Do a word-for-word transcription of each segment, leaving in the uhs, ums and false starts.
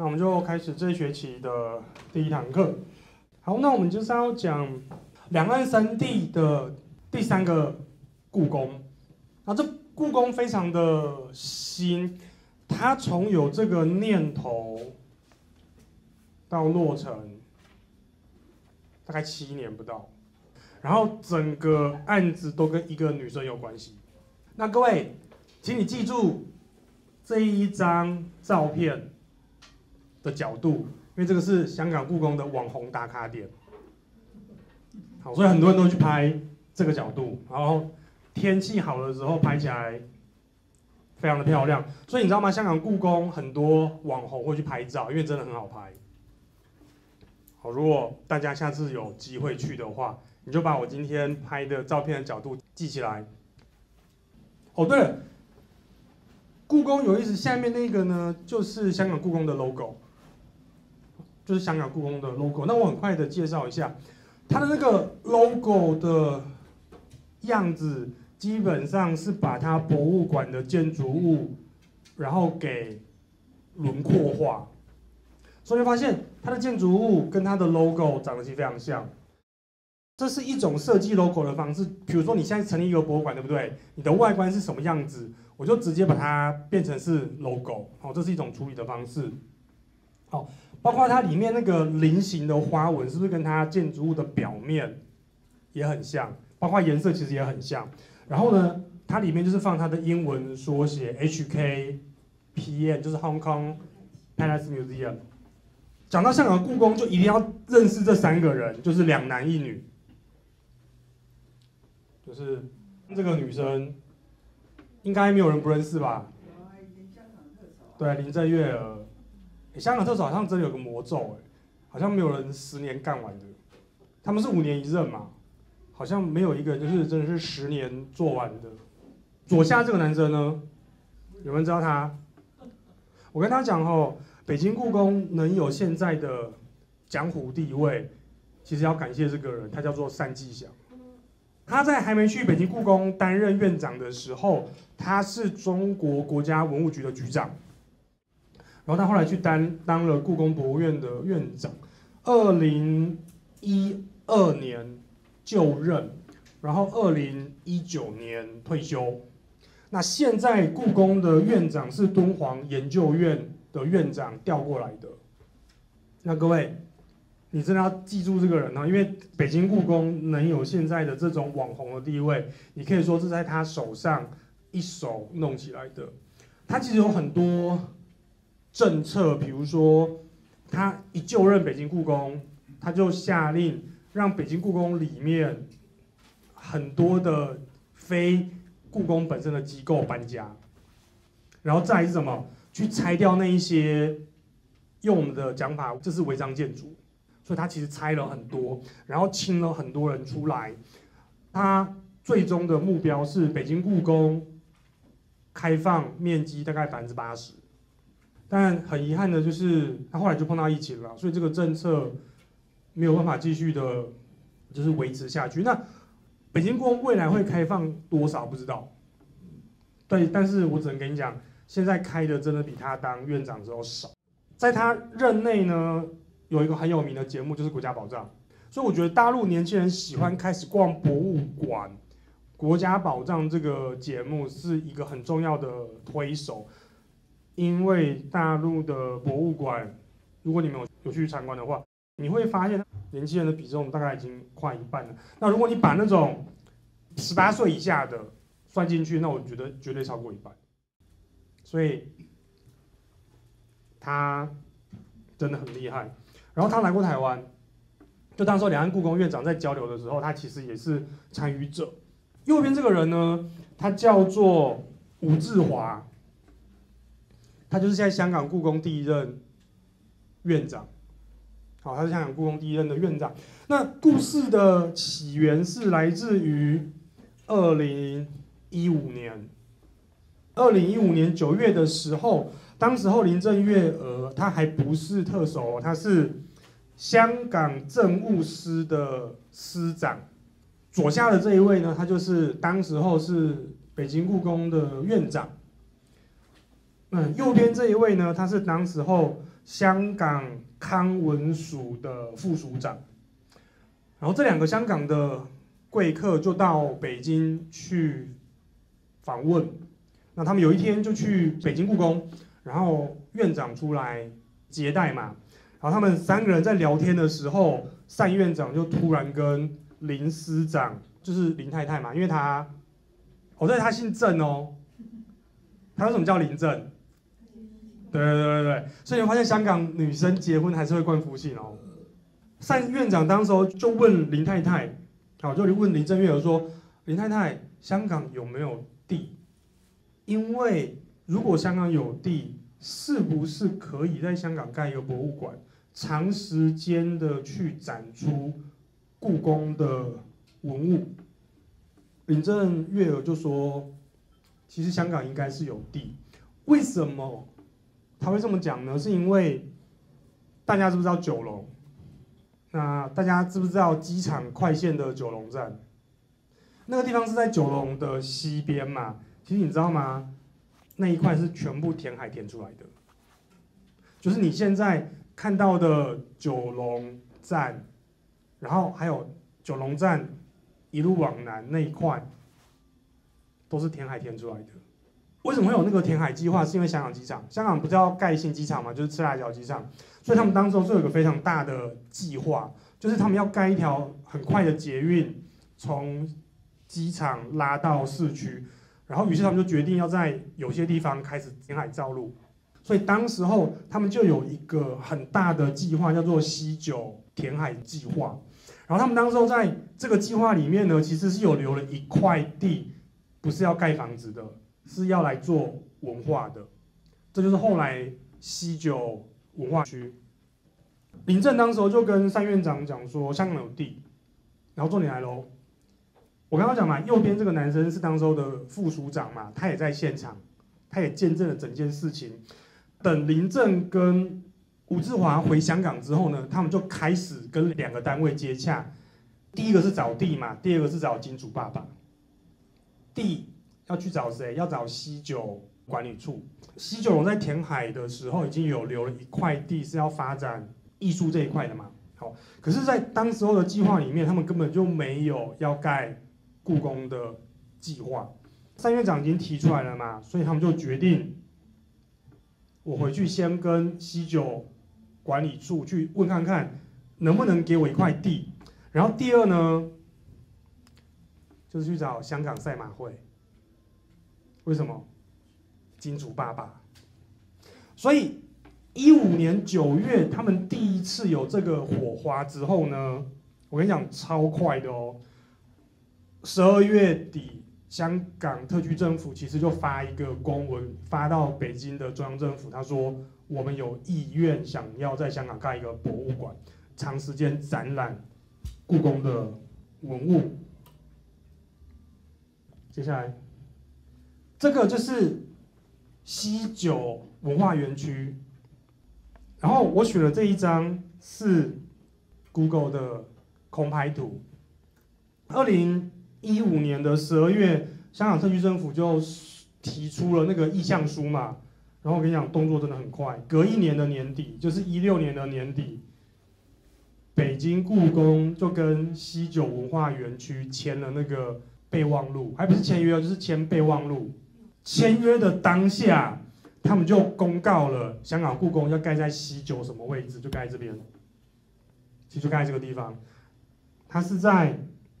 那我们就开始这一学期的第一堂课。好，那我们就是要讲两岸三地的第三个故宫。那这故宫非常的新，它从有这个念头到落成，大概七年不到。然后整个案子都跟一个女生有关系。那各位，请你记住这一张照片的角度，因为这个是香港故宫的网红打卡点。好，所以很多人都去拍这个角度，然后天气好的时候拍起来非常的漂亮。所以你知道吗？香港故宫很多网红会去拍照，因为真的很好拍。好，如果大家下次有机会去的话，你就把我今天拍的照片的角度记起来。哦，对了，故宫有意思，下面那个呢，就是香港故宫的 logo， 就是香港故宫的 logo。那我很快的介绍一下，它的那个 logo 的样子，基本上是把它博物馆的建筑物，然后给轮廓化，所以发现它的建筑物跟它的 logo 长得其实非常像。这是一种设计 logo 的方式，比如说你现在成立一个博物馆，对不对？你的外观是什么样子，我就直接把它变成是 logo， 好，这是一种处理的方式。好，包括它里面那个菱形的花纹，是不是跟它建筑物的表面也很像？包括颜色其实也很像。然后呢，它里面就是放它的英文缩写 H K P M， 就是 Hong Kong Palace Museum。讲到香港故宫，就一定要认识这三个人，就是两男一女。就是这个女生，应该没有人不认识吧？对，林郑月娥。香港特首好像真的有个魔咒，哎，好像没有人十年干完的。他们是五年一任嘛，好像没有一个就是真的是十年做完的。左下这个男生呢，有人知道他？我跟他讲哦，北京故宫能有现在的江湖地位，其实要感谢这个人，他叫做单霁翔。他在还没去北京故宫担任院长的时候，他是中国国家文物局的局长，然后他后来去担当了故宫博物院的院长，二零一二年就任，然后二零一九年退休。那现在故宫的院长是敦煌研究院的院长调过来的。那各位，你真的要记住这个人哦，因为北京故宫能有现在的这种网红的地位，你可以说是在他手上一手弄起来的。他其实有很多政策，比如说他一就任北京故宫，他就下令让北京故宫里面很多的非故宫本身的机构搬家，然后再来是什么？去拆掉那一些，用我们的讲法，这是违章建筑。所以他其实拆了很多，然后清了很多人出来。他最终的目标是北京故宫开放面积大概百分之八十，但很遗憾的就是他后来就碰到疫情了，所以这个政策没有办法继续的，就是维持下去。那北京故宫未来会开放多少不知道，对，但是我只能跟你讲，现在开的真的比他当院长之后少。在他任内呢，有一个很有名的节目就是《国家宝藏》，所以我觉得大陆年轻人喜欢开始逛博物馆，《国家宝藏》这个节目是一个很重要的推手，因为大陆的博物馆，如果你们有有去参观的话，你会发现年轻人的比重大概已经快一半了。那如果你把那种十八岁以下的算进去，那我觉得绝对超过一半。所以他真的很厉害。然后他来过台湾，就当时候两岸故宫院长在交流的时候，他其实也是参与者。右边这个人呢，他叫做吴志华，他就是现在香港故宫第一任院长。好，他是香港故宫第一任的院长。那故事的起源是来自于二零一五年，二零一五年九月的时候。当时候林郑月娥她还不是特首，她是香港政务司的司长。左下的这一位呢，他就是当时候是北京故宫的院长。嗯，右边这一位呢，他是当时候香港康文署的副署长。然后这两个香港的贵客就到北京去访问，那他们有一天就去北京故宫，然后院长出来接待嘛，然后他们三个人在聊天的时候，单院长就突然跟林司长，就是林太太嘛，因为他，哦对，他姓郑哦，他为什么叫林郑？对对对对，所以你发现香港女生结婚还是会冠夫姓哦。单院长当时候就问林太太，好，就问林郑月娥说：“林太太，香港有没有地？因为如果香港有地，是不是可以在香港盖一个博物馆，长时间的去展出故宫的文物？”林郑月娥就说：“其实香港应该是有地，为什么他会这么讲呢？是因为大家知不知道九龙？”那大家知不知道机场快线的九龙站？那个地方是在九龙的西边嘛？其实你知道吗？那一块是全部填海填出来的，就是你现在看到的九龙站，然后还有九龙站一路往南那一块，都是填海填出来的。为什么会有那个填海计划？是因为香港机场，香港不是要盖新机场嘛，就是赤辣椒机场，所以他们当时就有一个非常大的计划，就是他们要盖一条很快的捷运，从机场拉到市区，然后于是他们就决定要在有些地方开始填海造陆，所以当时候他们就有一个很大的计划，叫做西九填海计划。然后他们当时候在这个计划里面呢，其实是有留了一块地，不是要盖房子的。是要来做文化的，这就是后来西九文化区。林郑当时候就跟单院长讲说，香港有地，然后重点来喽。我刚刚讲嘛，右边这个男生是当时候的副署长嘛，他也在现场，他也见证了整件事情。等林郑跟吴志华回香港之后呢，他们就开始跟两个单位接洽，第一个是找地嘛，第二个是找金主爸爸。地要去找谁？要找西九管理处。西九龙在填海的时候已经有留了一块地是要发展艺术这一块的嘛。好，可是，在当时候的计划里面，他们根本就没有要盖故宫的计划。单院长已经提出来了嘛，所以他们就决定，我回去先跟西九管理处去问看看，能不能给我一块地。然后第二呢，就是去找香港赛马会。为什么？金主爸爸。所以一五年九月，他们第一次有这个火花之后呢，我跟你讲超快的哦。十二月底，香港特区政府其实就发一个公文发到北京的中央政府，他说我们有意愿想要在香港盖一个博物馆，长时间展览故宫的文物。接下来。这个就是西九文化园区，然后我选的这一张是 Google 的空拍图。二零一五年的十二月，香港特区政府就提出了那个意向书嘛，然后我跟你讲，动作真的很快，隔一年的年底，就是一六年的年底，北京故宫就跟西九文化园区签了那个备忘录，还不是签约，就是签备忘录。签约的当下，他们就公告了香港故宫要盖在西九什么位置，就盖这边，其实就盖这个地方。它是在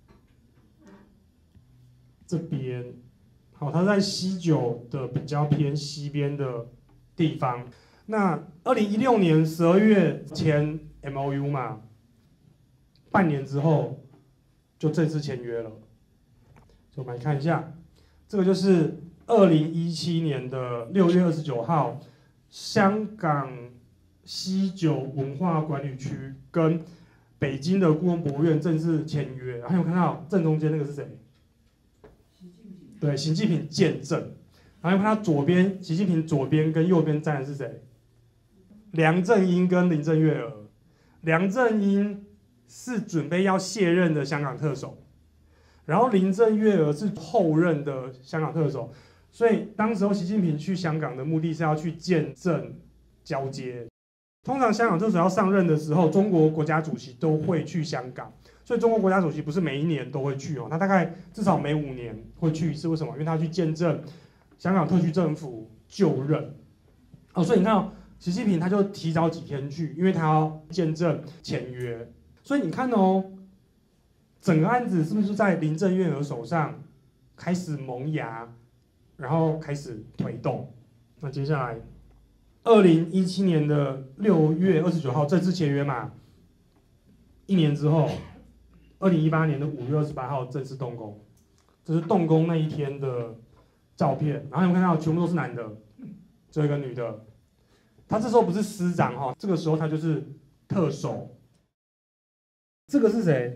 这边，好，它在西九的比较偏西边的地方。那二零一六年十二月签 M O U 嘛，半年之后就正式签约了。所以我们来看一下，这个就是。二零一七年的六月二十九号，香港西九文化管理区跟北京的故宫博物院正式签约。然后有看到正中间那个是谁？对，习近平见证。然后有看到左边，习近平左边跟右边站的是谁？梁振英跟林郑月娥。梁振英是准备要卸任的香港特首，然后林郑月娥是后任的香港特首。所以当时候习近平去香港的目的是要去见证交接。 通常香港特首要上任的时候，中国国家主席都会去香港，所以中国国家主席不是每一年都会去哦，他大概至少每五年会去一次。为什么？因为他要去见证香港特区政府就任哦，所以你看哦，习近平他就提早几天去，因为他要见证签约。所以你看哦，整个案子是不是就在林郑月娥手上开始萌芽，然后开始推动？那接下来。二零一七年的六月二十九号正式签约嘛，一年之后，二零一八年的五月二十八号正式动工，这是动工那一天的照片。然后你们看到全部都是男的，只有一个女的。他这时候不是师长哈，这个时候他就是特首。这个是谁？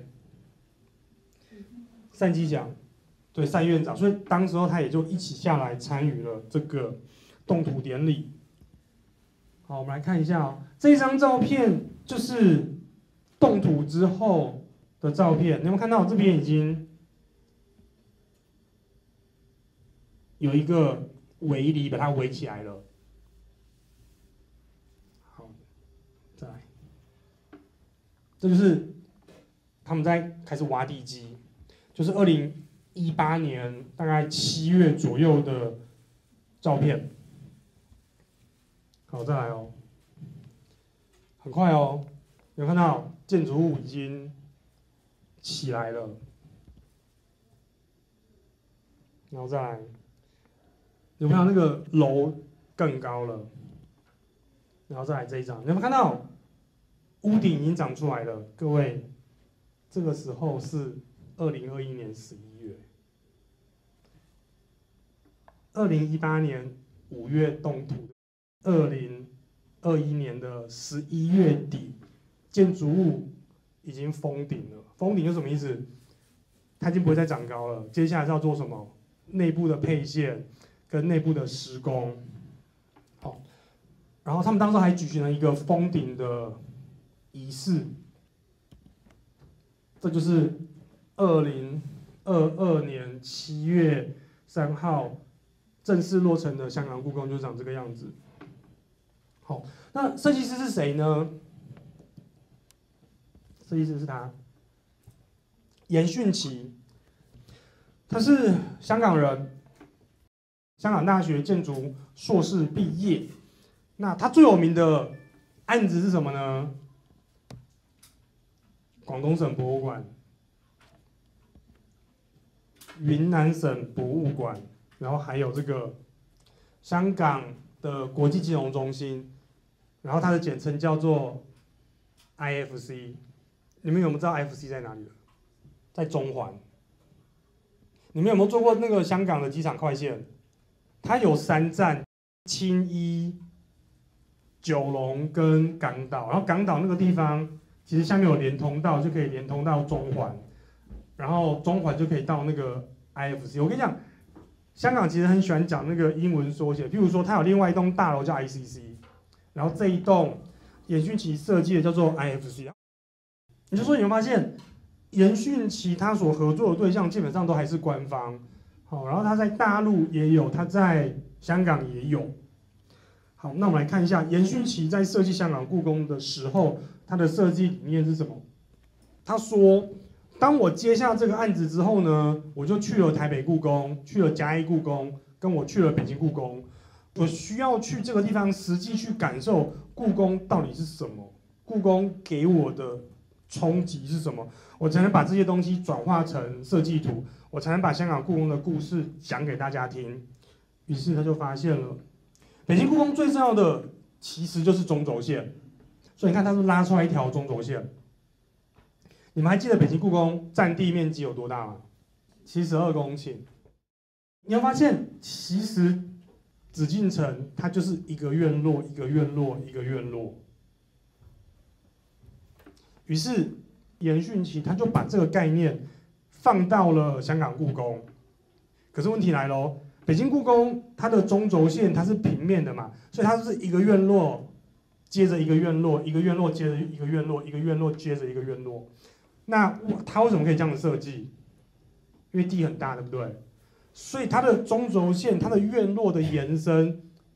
单基祥，对，单院长。所以当时候他也就一起下来参与了这个动土典礼。好，我们来看一下哦，这张照片就是动土之后的照片。你有没有看到这边已经有一个围篱把它围起来了？好，再来，这就是他们在开始挖地基，就是二零一八年大概七月左右的照片。好，再来哦，很快哦，有看到建筑物已经起来了，然后再来，有看到那个楼更高了，然后再来这一张，有没有看到屋顶已经长出来了？各位，这个时候是二零二一年十一月，二零一八年五月动土。二零二一年的十一月底，建筑物已经封顶了。封顶是什么意思？它已经不会再长高了。接下来是要做什么？内部的配线跟内部的施工。好，然后他们当时还举行了一个封顶的仪式。这就是二零二二年七月三号正式落成的香港故宫，就长这个样子。好，那设计师是谁呢？设计师是他，严迅奇，他是香港人，香港大学建筑硕士毕业。那他最有名的案子是什么呢？广东省博物馆、云南省博物馆，然后还有这个香港的国际金融中心。然后它的简称叫做 I F C， 你们有没有知道 I F C 在哪里？在中环。你们有没有坐过那个香港的机场快线？它有三站：青衣、九龙跟港岛。然后港岛那个地方其实下面有连通道，就可以连通到中环，然后中环就可以到那个 I F C。我跟你讲，香港其实很喜欢讲那个英文缩写，譬如说它有另外一栋大楼叫 I C C。然后这一栋严迅奇设计的叫做 I F C， 也就是说你会发现严迅奇他所合作的对象基本上都还是官方，好，然后他在大陆也有，他在香港也有。好，那我们来看一下严迅奇在设计香港故宫的时候，他的设计理念是什么？他说，当我接下这个案子之后呢，我就去了台北故宫，去了嘉义故宫，跟我去了北京故宫。我需要去这个地方实际去感受故宫到底是什么，故宫给我的冲击是什么，我才能把这些东西转化成设计图，我才能把香港故宫的故事讲给大家听。于是他就发现了，北京故宫最重要的其实就是中轴线，所以你看它是拉出来一条中轴线。你们还记得北京故宫占地面积有多大吗？七十二公顷。你会发现，其实紫禁城它就是一个院落一个院落一个院落。于是严迅奇他就把这个概念放到了香港故宫。可是问题来喽，北京故宫它的中轴线它是平面的嘛，所以它是一个院落接着一个院落，一个院落接着一个院落，一个院落接着一个院落。那它为什么可以这样的设计？因为地很大，对不对？所以它的中轴线，它的院落的延伸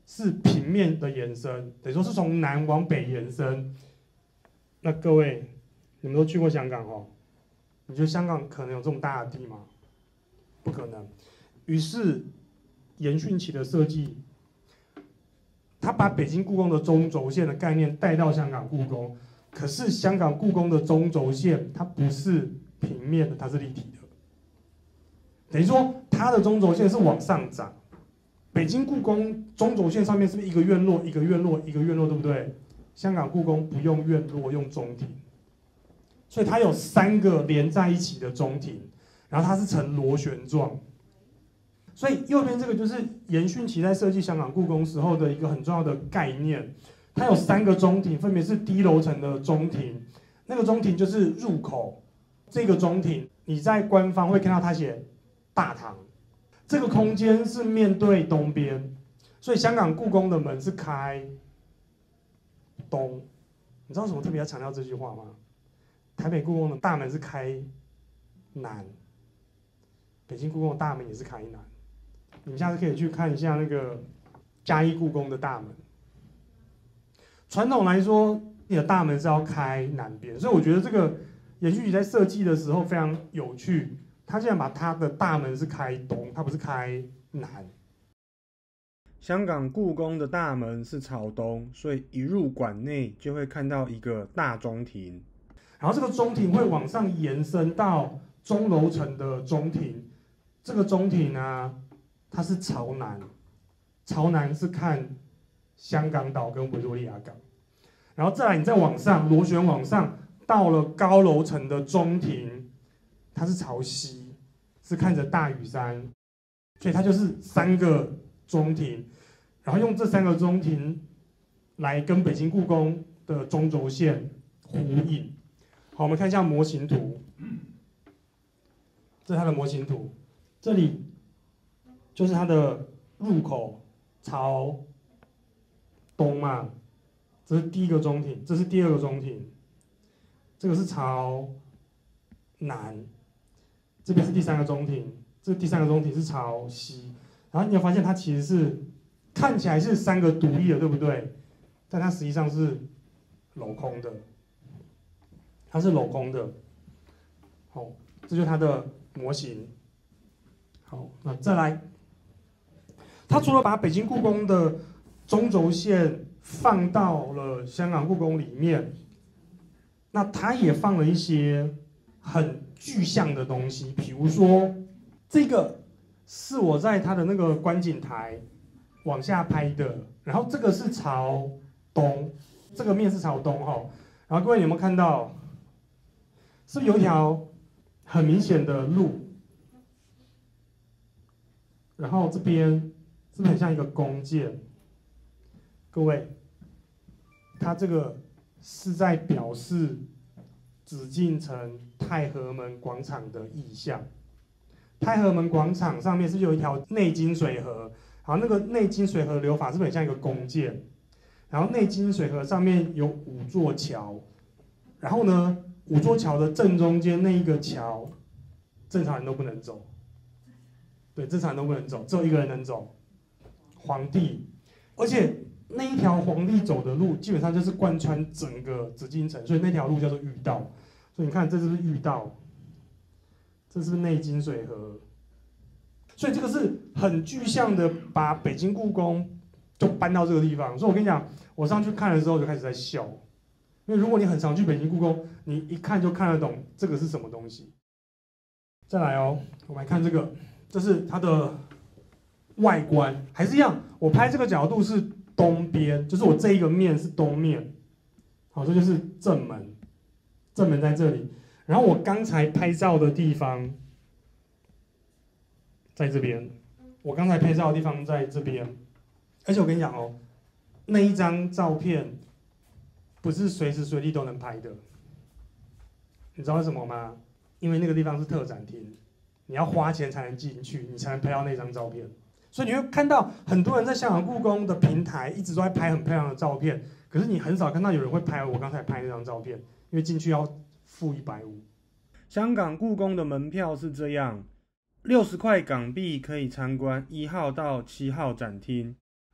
是平面的延伸，等于说是从南往北延伸。那各位，你们都去过香港哦？你觉得香港可能有这么大的地吗？不可能。于是延续期的设计，他把北京故宫的中轴线的概念带到香港故宫。可是香港故宫的中轴线它不是平面的，它是立体的。等于说它的中轴线是往上涨。北京故宫中轴线上面是不是一个院落一个院落一个院落，对不对？香港故宫不用院落，用中庭，所以它有三个连在一起的中庭，然后它是呈螺旋状。所以右边这个就是严迅奇在设计香港故宫时候的一个很重要的概念。它有三个中庭，分别是低楼层的中庭，那个中庭就是入口。这个中庭你在官方会看到它写大堂，这个空间是面对东边，所以香港故宫的门是开东。你知道为什么特别要强调这句话吗？台北故宫的大门是开南，北京故宫的大门也是开南。你们下次可以去看一下那个嘉义故宫的大门。传统来说，你的大门是要开南边，所以我觉得这个严迅奇在设计的时候非常有趣。他竟然把他的大门是开东，他不是开南。香港故宫的大门是朝东，所以一入馆内就会看到一个大中庭，然后这个中庭会往上延伸到中楼层的中庭。这个中庭啊，它是朝南，朝南是看香港岛跟维多利亚港，然后再来你再往上螺旋往上，到了高楼层的中庭，它是朝西，是看着大屿山，所以它就是三个中庭，然后用这三个中庭来跟北京故宫的中轴线呼应。好，我们看一下模型图，这是它的模型图，这里就是它的入口朝东嘛，这是第一个中庭，这是第二个中庭，这个是朝南，这边是第三个中庭，这第三个中庭是朝西。然后你有发现它其实是看起来是三个独立的，对不对？但它实际上是镂空的，它是镂空的。好，这就是它的模型。好，那再来，它除了把北京故宫的中轴线放到了香港故宫里面，那它也放了一些很具象的东西，比如说这个是我在它的那个观景台往下拍的，然后这个是朝东，这个面是朝东哈。然后各位你有没有看到，是不是有一条很明显的路？然后这边是不是很像一个弓箭？各位，它这个是在表示紫禁城太和门广场的意象。太和门广场上面是不是有一条内金水河？好，那个内金水河流法是不是很像一个弓箭？然后内金水河上面有五座桥，然后呢，五座桥的正中间那一个桥，正常人都不能走。对，正常人都不能走，只有一个人能走，皇帝。而且那一条皇帝走的路，基本上就是贯穿整个紫禁城，所以那条路叫做御道。所以你看，这是不是御道？这是不是内金水河？所以这个是很具象的，把北京故宫就搬到这个地方。所以我跟你讲，我上去看的时候就开始在笑，因为如果你很常去北京故宫，你一看就看得懂这个是什么东西。再来哦，我们来看这个。这是它的外观，还是一样。我拍这个角度是东边，就是我这一个面是东面。好，这就是正门，正门在这里。然后我刚才拍照的地方在这边，我刚才拍照的地方在这边。而且我跟你讲哦，那一张照片不是随时随地都能拍的。你知道为什么吗？因为那个地方是特展厅。你要花钱才能进去，你才能拍到那张照片。所以你会看到很多人在香港故宫的平台一直都在拍很漂亮的照片，可是你很少看到有人会拍我刚才拍那张照片，因为进去要付一百五。香港故宫的门票是这样，六十块港币可以参观一号到七号展厅，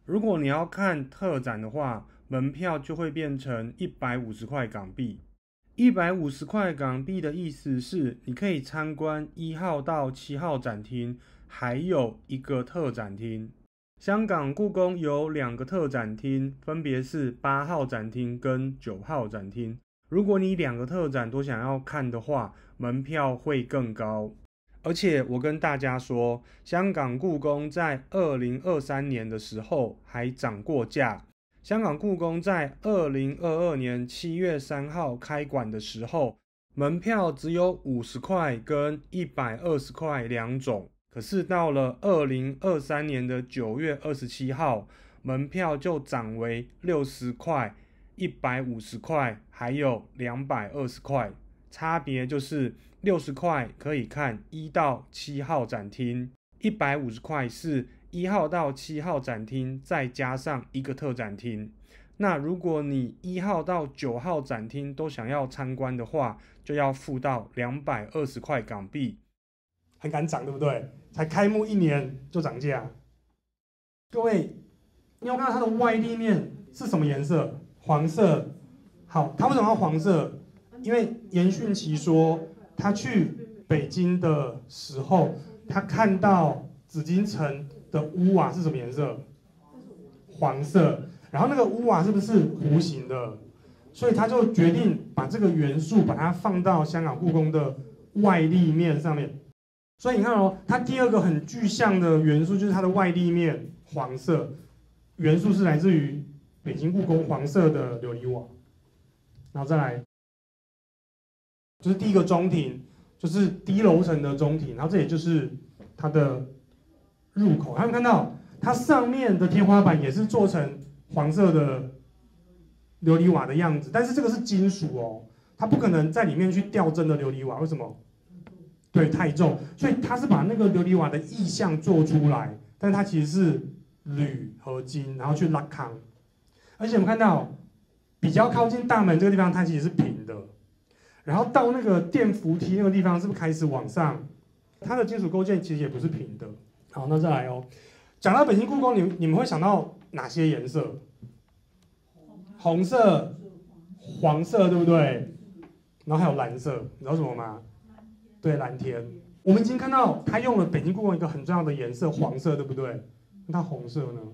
如果你要看特展的话，门票就会变成一百五十块港币。一百五十块港币的意思是，你可以参观一号到七号展厅，还有一个特展厅。香港故宫有两个特展厅，分别是八号展厅跟九号展厅。如果你两个特展都想要看的话，门票会更高。而且我跟大家说，香港故宫在二零二三年的时候还涨过价。香港故宫在二零二二年七月三号开馆的时候，门票只有五十块跟一百二十块两种。可是到了二零二三年的九月二十七号，门票就涨为六十块、一百五十块，还有两百二十块。差别就是六十块可以看一到七号展厅，一百五十块是一号到七号展厅再加上一个特展厅。那如果你一号到九号展厅都想要参观的话，就要付到两百二十块港币。 很敢涨，对不对？才开幕一年就涨价。各位，你有看到它的外立面是什么颜色？黄色。好，它为什么要黄色？因为严迅奇说，他去北京的时候，他看到紫禁城的屋瓦是什么颜色？黄色。然后那个屋瓦是不是弧形的？所以他就决定把这个元素把它放到香港故宫的外立面上面。所以你看哦，它第二个很具象的元素就是它的外立面黄色，元素是来自于北京故宫黄色的琉璃瓦。然后再来，就是第一个中庭，就是低楼层的中庭，然后这也就是它的入口。他们看到它上面的天花板也是做成黄色的琉璃瓦的样子，但是这个是金属哦，它不可能在里面去吊真的琉璃瓦，为什么？对，太重，所以它是把那个琉璃瓦的意象做出来，但它其实是铝合金，然后去拉康。而且我们看到比较靠近大门这个地方，它其实是平的，然后到那个电扶梯那个地方，是不是开始往上？它的金属构件其实也不是平的。好，那再来哦，讲到北京故宫，你你们会想到哪些颜色？红色、黄色，对不对？然后还有蓝色，你知道什么吗？对，蓝天。我们已经看到它用了北京故宫一个很重要的颜色，黄色，对不对？那它红色呢？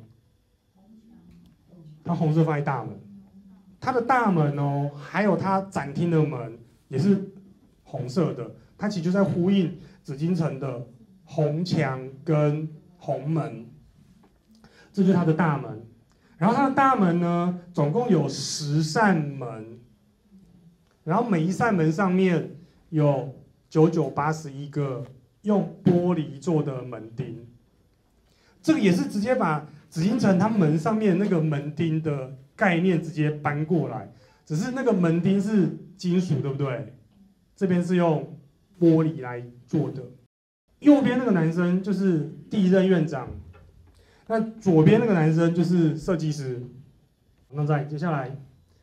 它红色放在大门，它的大门哦，还有它展厅的门也是红色的，它其实就在呼应紫禁城的红墙跟红门，这就是它的大门。然后它的大门呢，总共有十扇门，然后每一扇门上面有九九八十一个用玻璃做的门钉，这个也是直接把紫禁城它门上面那个门钉的概念直接搬过来，只是那个门钉是金属，对不对？这边是用玻璃来做的。右边那个男生就是第一任院长，那左边那个男生就是设计师。那再接下来，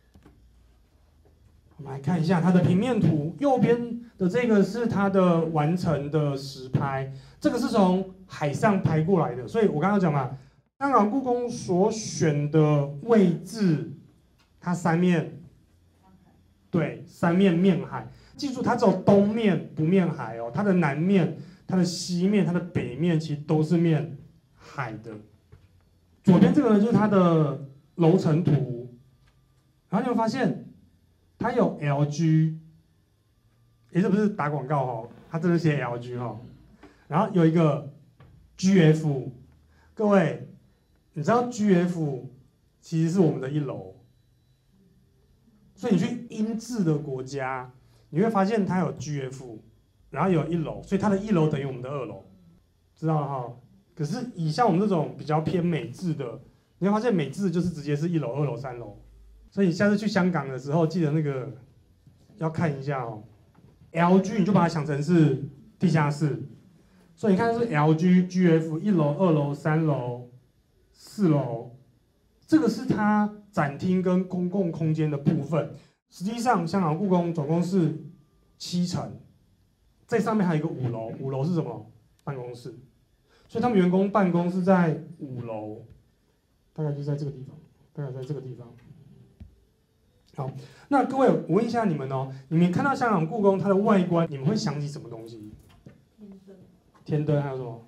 我们来看一下它的平面图，右边的这个是它的完成的实拍，这个是从海上拍过来的，所以我刚刚讲嘛，香港故宫所选的位置，它三面，对，三面面海。记住，它只有东面不面海哦，它的南面、它的西面、它的北面其实都是面海的。左边这个呢，就是它的楼层图，然后你会发现，它有 L G， 也这不是打广告哦，它真的写 L G 哦，然后有一个 G F， 各位，你知道 G F 其实是我们的一楼，所以你去英制的国家，你会发现它有 G F， 然后有一楼，所以它的一楼等于我们的二楼，知道了哈？可是以像我们这种比较偏美制的，你会发现美制就是直接是一楼、二楼、三楼，所以下次去香港的时候，记得那个要看一下哦。L G 你就把它想成是地下室，所以你看是 L G G F 一楼、二楼、三楼、四楼，这个是它展厅跟公共空间的部分。实际上，香港故宫总共是七层，在上面还有一个五楼，五楼是什么？办公室。所以他们员工办公是在五楼， 大概就在这个地方，大概在这个地方。好，那各位，我问一下你们哦，你们看到香港故宫它的外观，你们会想起什么东西？天灯。天灯还有什么？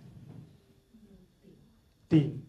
鼎。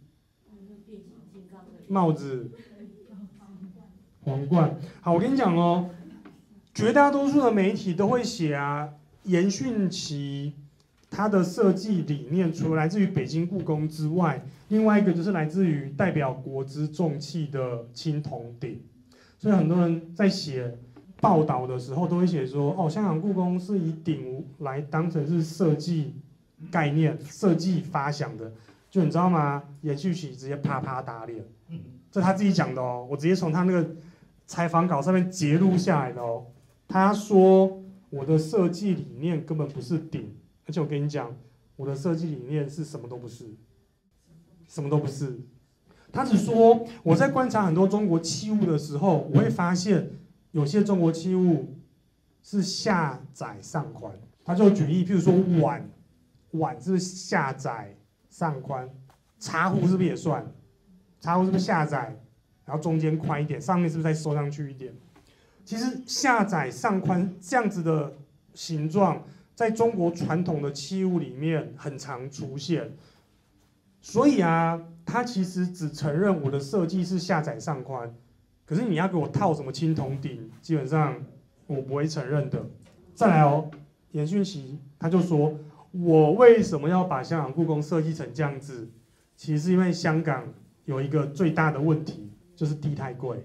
帽子。皇冠。好，我跟你讲哦，绝大多数的媒体都会写啊，严迅奇它的设计理念，除了来自于北京故宫之外，另外一个就是来自于代表国之重器的青铜鼎。所以很多人在写报道的时候，都会写说，哦，香港故宫是以鼎来当成是设计概念、设计发想的。就你知道吗？严迅奇直接啪啪打脸，这他自己讲的哦，我直接从他那个采访稿上面截录下来的哦。他说我的设计理念根本不是鼎，而且我跟你讲，我的设计理念是什么都不是，什么都不是。他只说我在观察很多中国器物的时候，我会发现有些中国器物是下窄上宽。他就举例，譬如说碗，碗是不是下窄上宽？茶壶是不是也算？茶壶是不是下窄，然后中间宽一点，上面是不是再收上去一点？其实下窄上宽这样子的形状，在中国传统的器物里面很常出现。所以啊，他其实只承认我的设计是下窄上宽，可是你要给我套什么青铜鼎，基本上我不会承认的。再来哦，严迅奇他就说，我为什么要把香港故宫设计成这样子？其实是因为香港有一个最大的问题，就是地太贵。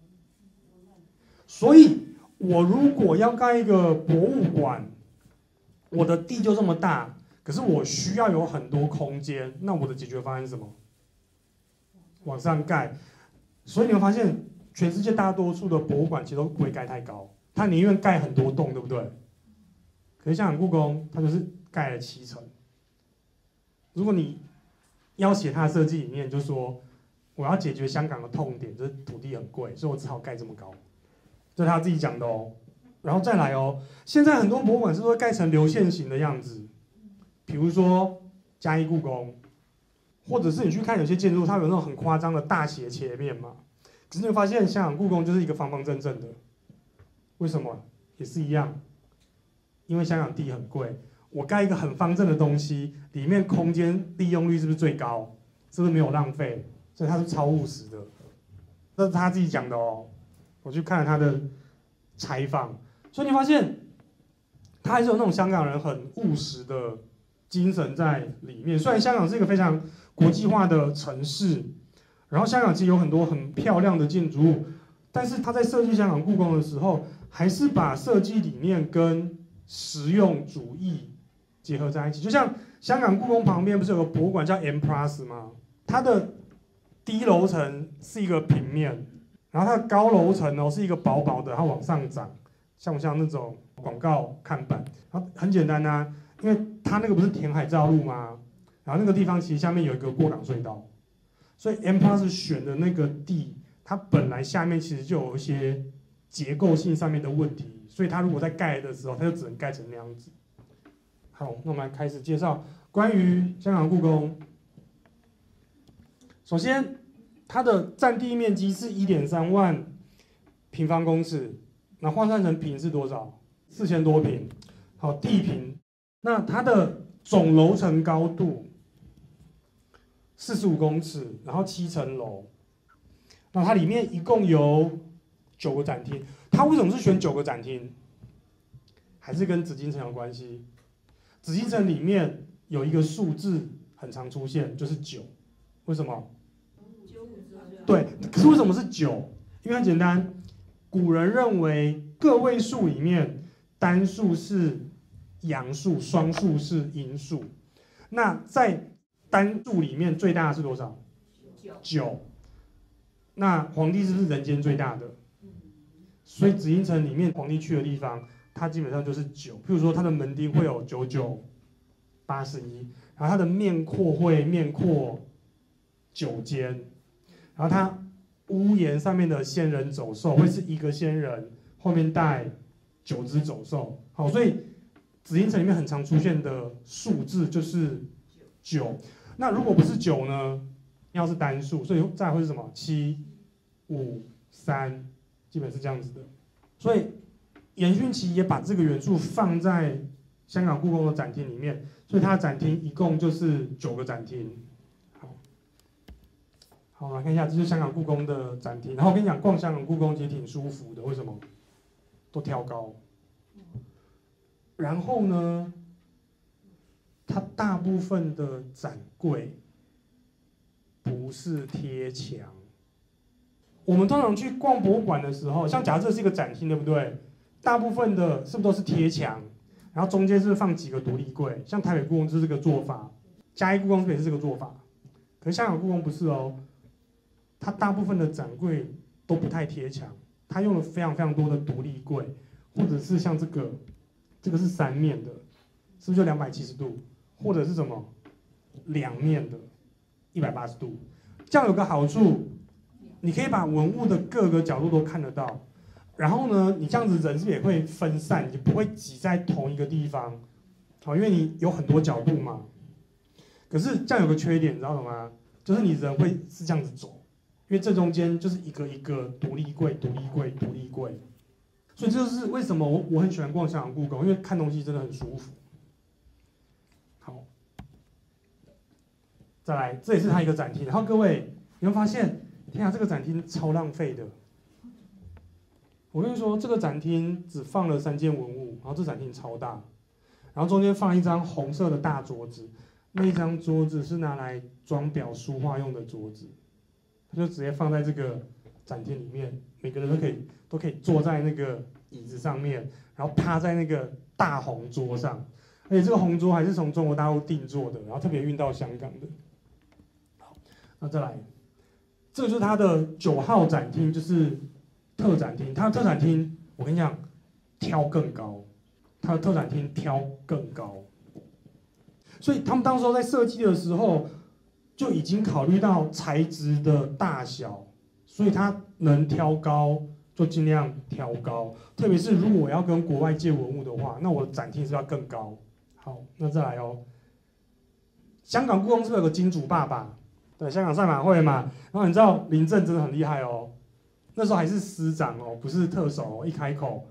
所以我如果要盖一个博物馆，我的地就这么大。可是我需要有很多空间，那我的解决方案是什么？往上盖。所以你会发现，全世界大多数的博物馆其实都不会盖太高，它宁愿盖很多栋，对不对？可是香港故宫，它就是盖了七层。如果你要写它的设计理念，就说我要解决香港的痛点，就是土地很贵，所以我只好盖这么高。这是他自己讲的哦。然后再来哦，现在很多博物馆是不是会盖成流线型的样子？比如说嘉义故宫，或者是你去看有些建筑，它有那种很夸张的大斜切面嘛。可是你会发现，香港故宫就是一个方方正正的。为什么？也是一样，因为香港地很贵，我盖一个很方正的东西，里面空间利用率是不是最高？是不是没有浪费？所以它是超务实的。这是他自己讲的哦。我去看了他的采访，所以你发现他还是有那种香港人很务实的精神在里面。虽然香港是一个非常国际化的城市，然后香港其实有很多很漂亮的建筑物，但是他在设计香港故宫的时候，还是把设计理念跟实用主义结合在一起。就像香港故宫旁边不是有个博物馆叫 M Plus 吗？它的低楼层是一个平面，然后它的高楼层哦是一个薄薄的，它往上涨，像不像那种广告看板？然后很简单呐、啊，因为它那个不是填海造陆吗？然后那个地方其实下面有一个过港隧道，所以 M Plus 选的那个地，它本来下面其实就有一些结构性上面的问题，所以它如果在盖的时候，它就只能盖成那样子。好，那我们来开始介绍关于香港故宫。首先，它的占地面积是 一点三万平方公尺，那换算成坪是多少？四千多坪。好，地坪。那它的总楼层高度四十五公尺，然后七层楼。那它里面一共有九个展厅。它为什么是选九个展厅？还是跟紫禁城有关系？紫禁城里面有一个数字很常出现，就是九。为什么？对，可是为什么是九？因为很简单，古人认为个位数里面单数是阳数，双数是阴数。那在单数里面最大的是多少？九。那皇帝是不是人间最大的？所以紫禁城里面皇帝去的地方，它基本上就是九。譬如说，它的门丁会有九九八十一，然后它的面廓会面廓九间。然后它屋檐上面的仙人走兽会是一个仙人，后面带九只走兽。好，所以紫禁城里面很常出现的数字就是九。那如果不是九呢？ 要是单数，所以再来会是什么？七、五、三，基本是这样子的。所以严迅奇也把这个元素放在香港故宫的展厅里面，所以它的展厅一共就是九个展厅。好，好，来看一下，这就是香港故宫的展厅。然后我跟你讲，逛香港故宫其实挺舒服的，为什么？都挑高。然后呢，它大部分的展柜不是贴墙。我们通常去逛博物馆的时候，像假设这是一个展厅，对不对？大部分的是不是都是贴墙？然后中间是不是放几个独立柜？像台北故宫就是这个做法，嘉义故宫是不是也是这个做法？可是香港故宫不是哦，它大部分的展柜都不太贴墙，它用了非常非常多的独立柜，或者是像这个，这个是三面的，是不是就两百七十度？或者是什么两面的，一百八十度？这样有个好处，你可以把文物的各个角度都看得到。然后呢，你这样子人是不是也会分散，你不会挤在同一个地方，好，因为你有很多角度嘛。可是这样有个缺点，你知道吗？就是你人会是这样子走，因为这中间就是一个一个独立柜、独立柜、独立柜，所以这就是为什么我我很喜欢逛香港故宫，因为看东西真的很舒服。好，再来，这也是它一个展厅。然后各位，你会发现，天啊，这个展厅超浪费的。我跟你说，这个展厅只放了三件文物，然后这展厅超大，然后中间放一张红色的大桌子，那一张桌子是拿来装裱书画用的桌子，它就直接放在这个展厅里面，每个人都可以都可以坐在那个椅子上面，然后趴在那个大红桌上，而且这个红桌还是从中国大陆定做的，然后特别运到香港的。好，那再来，这个就是它的九号展厅，就是特展厅。它的特展厅，我跟你讲，挑更高，它的特展厅挑更高。所以他们当时候在设计的时候，就已经考虑到材质的大小，所以它能挑高就尽量挑高。特别是如果我要跟国外借文物的话，那我的展厅是要更高。好，那再来哦。香港故宫是不是有个金主爸爸？对，香港赛马会嘛。然后你知道林郑真的很厉害哦，那时候还是司长哦，不是特首哦，一开口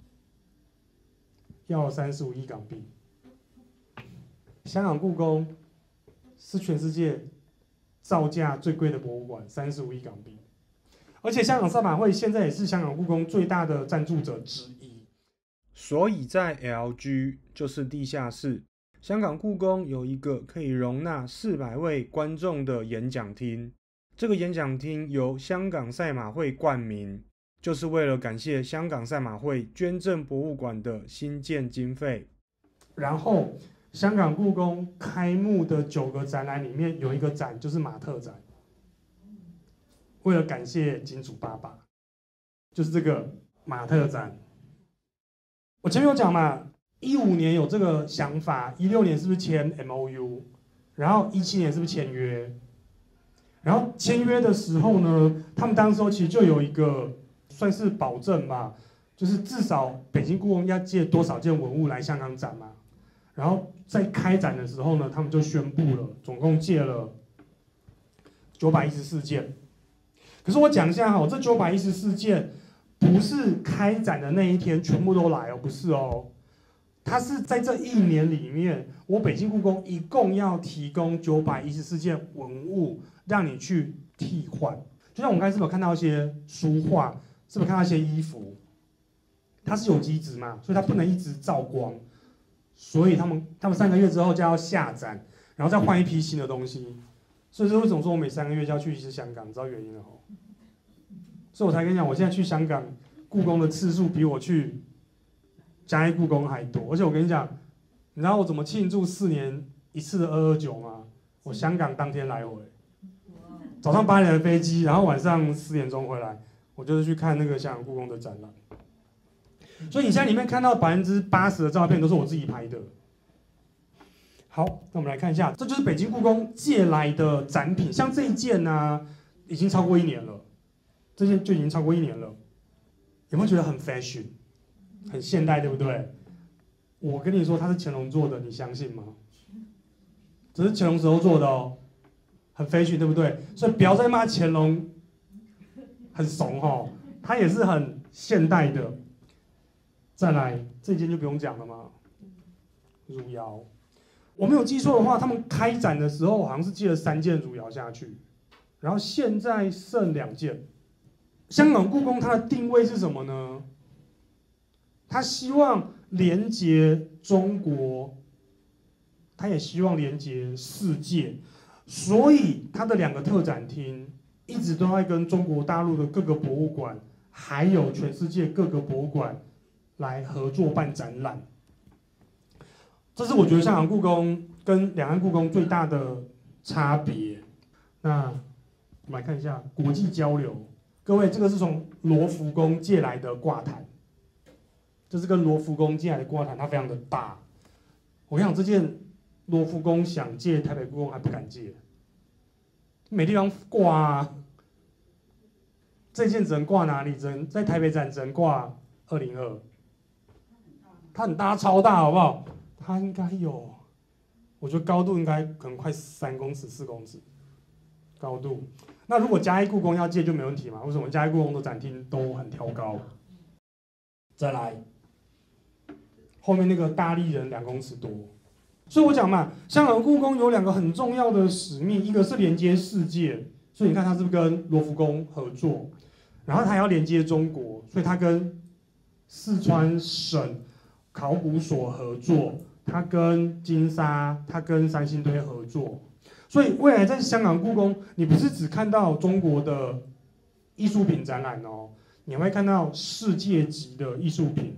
要三十五亿港币。香港故宫是全世界造价最贵的博物馆，三十五亿港币。而且香港赛马会现在也是香港故宫最大的赞助者之一。 所以在 L G 就是地下室，香港故宫有一个可以容纳四百位观众的演讲厅。这个演讲厅由香港赛马会冠名，就是为了感谢香港赛马会捐赠博物馆的新建经费。 然后香港故宫开幕的九个展览里面有一个展就是马特展，为了感谢金主爸爸，就是这个马特展。我前面有讲嘛，一五年有这个想法，一六年是不是签 M O U， 然后一七年是不是签约？然后签约的时候呢，他们当时候其实就有一个算是保证吧，就是至少北京故宫要借多少件文物来香港展嘛。然后在开展的时候呢，他们就宣布了，总共借了九百一十四件。可是我讲一下哈，这九百一十四件不是开展的那一天全部都来哦，不是哦，它是在这一年里面，我北京故宫一共要提供九百一十四件文物让你去替换。就像我们刚才是不是有看到一些书画，是不是看到一些衣服？它是有机质嘛，所以它不能一直照光。所以他们他们三个月之后就要下展，然后再换一批新的东西。所以说为什么说我每三个月就要去一次香港？你知道原因了吼？所以我才跟你讲，我现在去香港故宫的次数比我去嘉义故宫还多。而且我跟你讲，你知道我怎么庆祝四年一次的二二九吗？我香港当天来回，早上八点的飞机，然后晚上四点钟回来，我就是去看那个香港故宫的展览。所以你现在里面看到百分之八十的照片都是我自己拍的。好，那我们来看一下，这就是北京故宫借来的展品，像这一件呢、啊，已经超过一年了，这件就已经超过一年了。有没有觉得很 fashion， 很现代，对不对？我跟你说，它是乾隆做的，你相信吗？这是乾隆时候做的哦。 很飞讯，对不对？所以不要再骂乾隆很怂哦，他也是很现代的。再来这件就不用讲了嘛，汝窑，我没有记错的话，他们开展的时候好像是寄了三件汝窑下去，然后现在剩两件。香港故宫它的定位是什么呢？他希望连接中国，他也希望连接世界，所以他的两个特展厅一直都在跟中国大陆的各个博物馆，还有全世界各个博物馆来合作办展览。这是我觉得香港故宫跟两岸故宫最大的差别。那我们来看一下国际交流，各位，这个是从罗浮宫借来的挂毯。这是跟罗浮宫借来的挂毯，它非常的大。我跟你讲，这件罗浮宫想借台北故宫还不敢借，没地方挂啊。这件只能挂哪里？只能在台北展，只能挂二零二。它很大，超大，好不好？它应该有，我觉得高度应该可能快三公尺、四公尺高度。那如果嘉义故宫要借就没问题嘛？为什么嘉义故宫的展厅都很挑高？再来。后面那个大力人两公尺多，所以我讲嘛，香港故宫有两个很重要的使命，一个是连接世界，所以你看它是不是跟罗浮宫合作，然后它要连接中国，所以它跟四川省考古所合作，它跟金沙、它跟三星堆合作，所以未来在香港故宫，你不是只看到中国的艺术品展览哦，你会看到世界级的艺术品。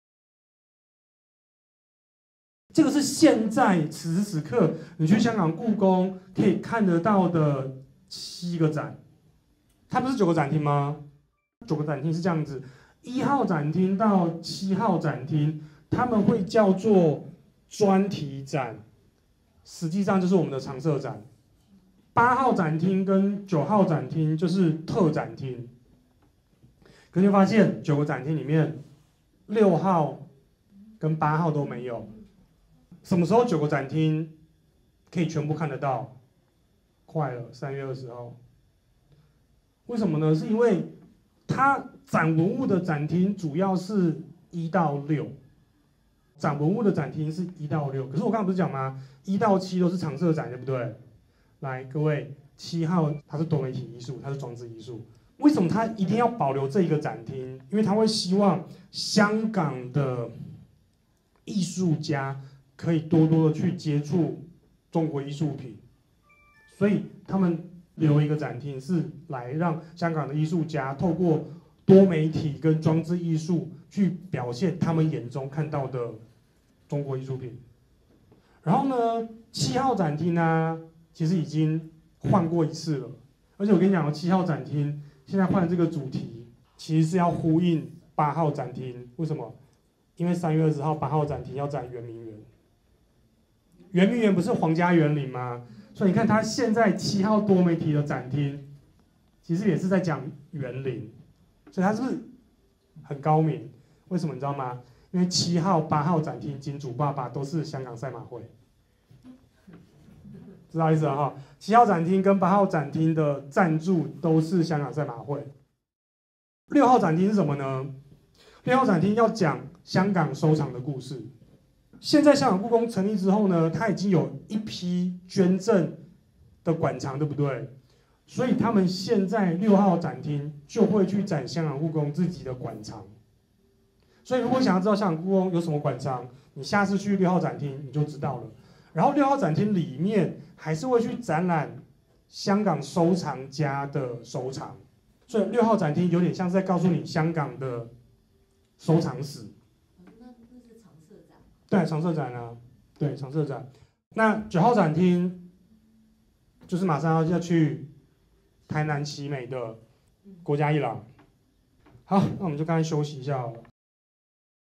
这个是现在此时此刻你去香港故宫可以看得到的七个展，它不是九个展厅吗？九个展厅是这样子，一号展厅到七号展厅，他们会叫做专题展，实际上就是我们的常设展。八号展厅跟九号展厅就是特展厅。可你会发现九个展厅里面，六号跟八号都没有。什么时候九个展厅可以全部看得到？快了，三月二十号。为什么呢？是因为它展文物的展厅主要是一到六，展文物的展厅是一到六。可是我刚刚不是讲吗？一到七都是常设展，对不对？来，各位，七号它是多媒体艺术，它是装置艺术。为什么它一定要保留这一个展厅？因为它会希望香港的艺术家可以多多的去接触中国艺术品，所以他们留一个展厅是来让香港的艺术家透过多媒体跟装置艺术去表现他们眼中看到的中国艺术品。然后呢，七号展厅呢，其实已经换过一次了，而且我跟你讲，七号展厅现在换的这个主题，其实是要呼应八号展厅。为什么？因为三月二十号八号展厅要展圆明园。圆明园不是皇家园林吗？所以你看，它现在七号多媒体的展厅，其实也是在讲园林，所以它是不是很高明？为什么你知道吗？因为七号、八号展厅金主爸爸都是香港赛马会，知道意思了哈？七号展厅跟八号展厅的赞助都是香港赛马会。六号展厅是什么呢？六号展厅要讲香港收藏的故事。现在香港故宫成立之后呢，它已经有一批捐赠的馆藏，对不对？所以他们现在六号展厅就会去展香港故宫自己的馆藏。所以如果想要知道香港故宫有什么馆藏，你下次去六号展厅你就知道了。然后六号展厅里面还是会去展览香港收藏家的收藏，所以六号展厅有点像是在告诉你香港的收藏史。对，常设展啊，对，常设展。那九号展厅就是马上要要去台南奇美的国家艺廊。好，那我们就刚才休息一下好了。